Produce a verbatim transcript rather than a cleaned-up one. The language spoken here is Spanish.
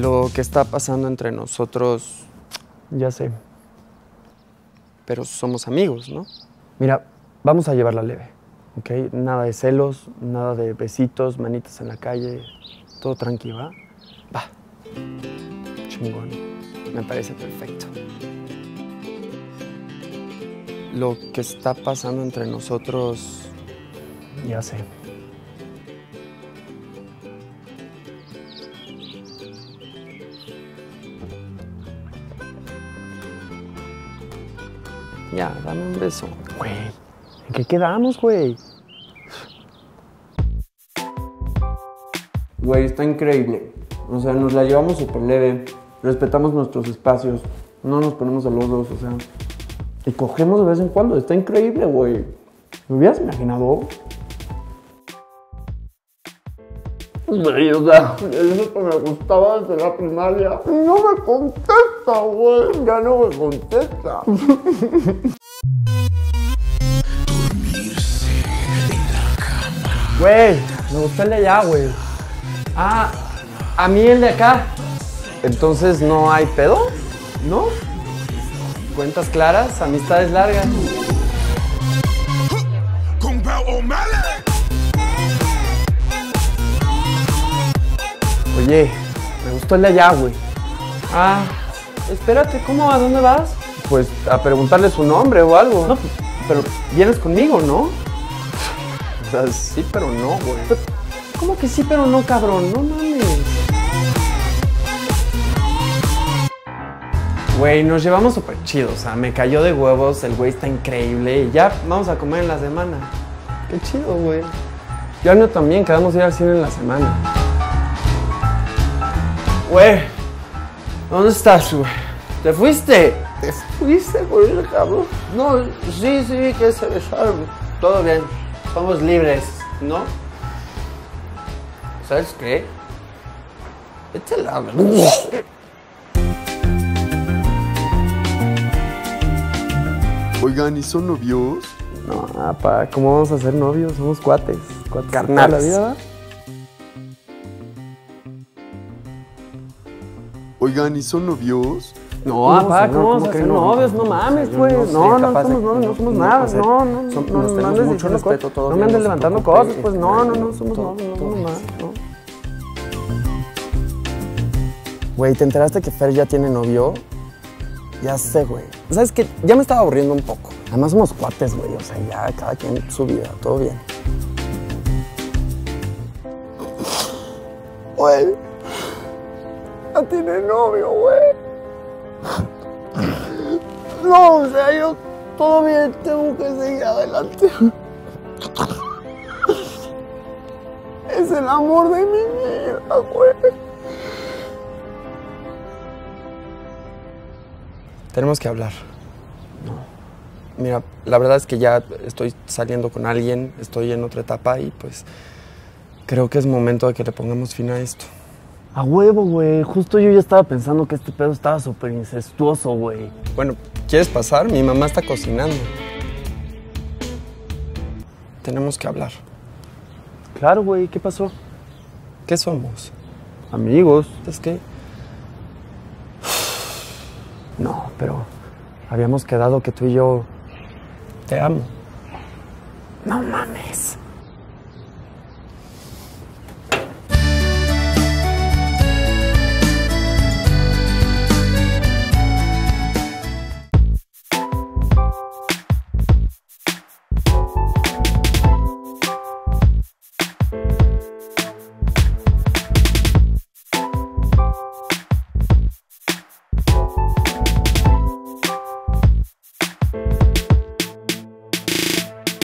Lo que está pasando entre nosotros... Ya sé. Pero somos amigos, ¿no? Mira, vamos a llevarla leve, ¿ok? Nada de celos, nada de besitos, manitas en la calle. Todo tranquilo, ¿va? Va. Chingón. Me parece perfecto. Lo que está pasando entre nosotros... Ya sé. Ya, dame un beso. Güey, ¿en qué quedamos, güey? Güey, está increíble. O sea, nos la llevamos súper leve. Respetamos nuestros espacios. No nos ponemos celosos, o sea... Y cogemos de vez en cuando. Está increíble, güey. ¿Me hubieras imaginado? Güey, o sea, eso que me gustaba desde la primaria. No me contesta, güey. Ya no me contesta. Güey, me gustó el de allá, güey. Ah, a mí el de acá. Entonces, ¿no hay pedo? ¿No? Cuentas claras, amistades largas. Oye, me gustó el de allá, güey. Ah, espérate, ¿cómo? ¿A dónde vas? Pues a preguntarle su nombre o algo. No, pero vienes conmigo, ¿no? O sea, sí, pero no, güey. ¿Cómo que sí, pero no, cabrón? No mames. Güey, nos llevamos súper chido, o sea, me cayó de huevos, el güey está increíble y ya vamos a comer en la semana. Qué chido, güey. Yo ando también, quedamos a ir al cine en la semana. Güey, ¿dónde estás, güey? ¿Te fuiste? ¿Te fuiste, güey, cabrón? No, sí, sí, que se besaron. Todo bien, somos libres, ¿no? ¿Sabes qué? Vete al lado. Oigan, ¿y son novios? No, apa, ¿cómo vamos a ser novios? Somos cuates. Cuates de toda Carnales. la vida, ¿verdad? Oigan, ¿y son novios? No, apa, ¿cómo vamos a ser novios? No mames, pues. No, no somos novios, no somos nada. No, no, no, no, no andes diciendo cosas. No me andes levantando cosas, pues no, no, no somos novios, no somos nada, no. Güey, ¿te enteraste que Fer ya tiene novio? Ya sé, güey. ¿Sabes qué? Ya me estaba aburriendo un poco. Además somos cuates, güey. O sea, ya cada quien su vida, todo bien. Güey, ya tiene novio, güey. No, o sea, yo todo bien, tengo que seguir adelante. Es el amor de mi vida, güey. Tenemos que hablar. No. Mira, la verdad es que ya estoy saliendo con alguien, estoy en otra etapa y pues creo que es momento de que le pongamos fin a esto. A huevo, güey. Justo yo ya estaba pensando que este pedo estaba súper incestuoso, güey. Bueno, ¿quieres pasar? Mi mamá está cocinando. Tenemos que hablar. Claro, güey. ¿Qué pasó? ¿Qué somos? Amigos. ¿Es que? No, pero habíamos quedado que tú y yo... Te amo. No mames.